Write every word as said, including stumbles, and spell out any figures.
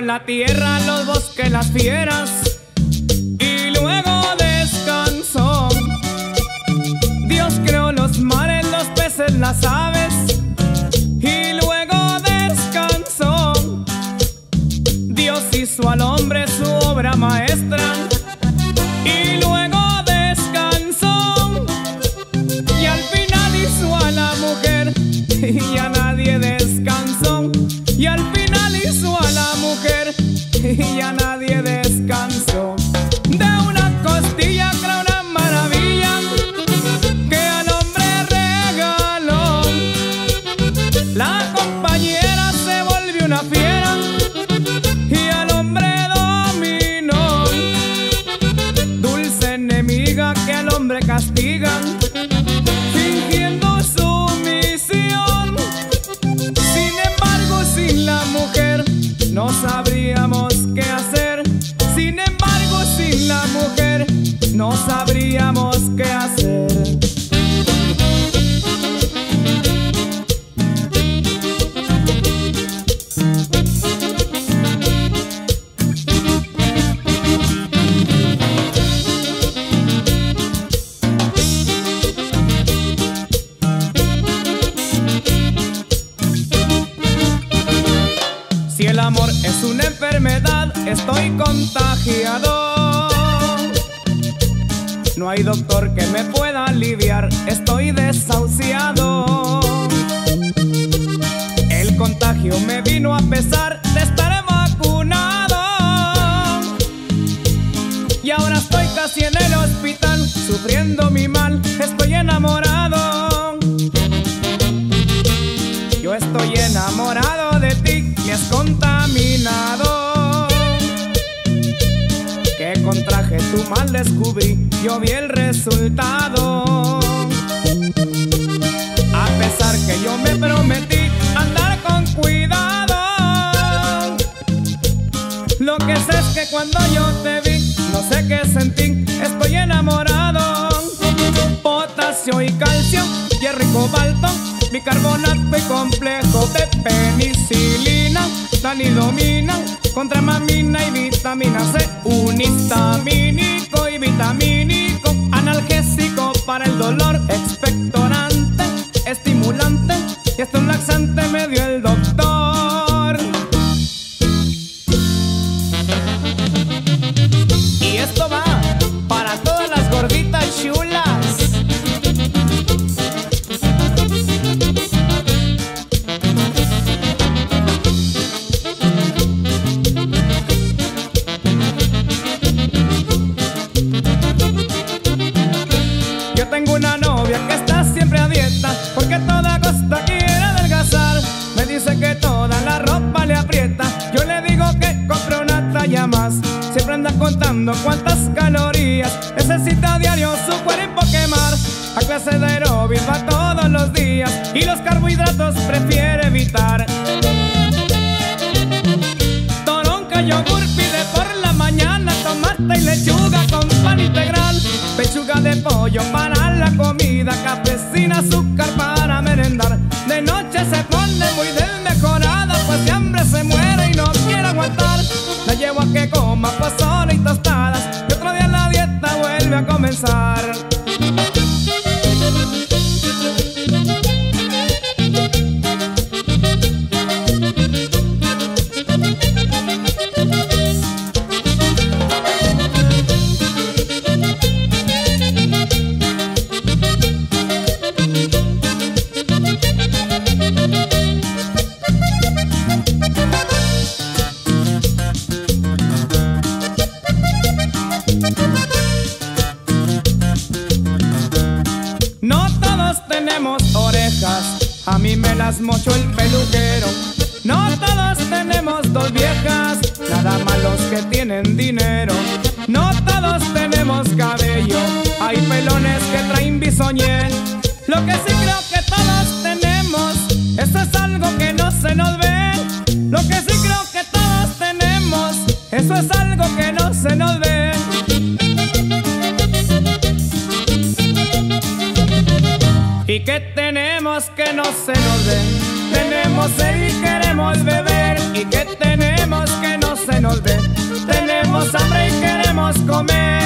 la tierra, los bosques, las fieras y luego descansó. Dios creó los mares, los peces, las aves y luego descansó. Dios hizo al hombre su obra maestra y luego descansó. Y al final hizo a la mujer y a nadie descansó. Y al final hizo a la mujer y a nadie descansó. De una costilla creó una maravilla que al hombre regaló. La compañera se volvió una fiera y al hombre dominó. Dulce enemiga que al hombre castiga, fingiendo sumisión. Sin embargo, sin la mujer no sabríamos qué hacer. Sin embargo, sin la mujer no sabríamos qué hacer. Si el amor es una enfermedad, estoy contagiado. No hay doctor que me pueda aliviar, estoy desahuciado. El contagio me vino a pesar de estar vacunado. Y ahora estoy casi en el hospital, sufriendo mi mal, estoy enamorado. Yo estoy enamorado de ti, me has contaminado. Que contraje tu mal descubrí, yo vi el resultado. A pesar que yo me prometí andar con cuidado, lo que sé es que cuando yo te vi, no sé qué sentí, estoy enamorado. Potasio y calcio, hierro y cobalto, bicarbonato y complejo de penicilina, talidomina, contramamina y vitamina C, un histamínico y vitamínico, analgésico para el dolor, expectorante, estimulante y hasta un laxante me dio el doctor. Y esto va para todas las gorditas chulas. Tengo una novia que está siempre a dieta, porque a toda costa quiere adelgazar. Me dice que toda la ropa le aprieta, yo le digo que compre una talla más. Siempre anda contando cuántas calorías necesita a diario su cuerpo quemar. A clase de aeróbic va todos los días y los carbohidratos prefiere evitar. Toronca, yogur pide por la mañana, tomate y lechuga con pan integral, pechuga de pollo para la comida, café sin azúcar para merendar. De noche se pone muy desmejorada, pues de hambre se muere y no quiere aguantar. La llevo a que coma pozole y tostadas, y otro día la dieta vuelve a comenzar. No todos tenemos orejas, a mí me las mochó el peluquero. No todos tenemos dos viejas, nada más los que tienen dinero. No todos tenemos cabello, hay pelones que traen bisoñé. Lo que sí creo que todos tenemos, eso es algo que no se nos ve. Lo que sí creo que todos tenemos, eso es algo que no se nos ve. ¿Y qué tenemos que no se nos ve? Tenemos sed y queremos beber. ¿Y qué tenemos que no nos ve. Tenemos hambre y queremos comer.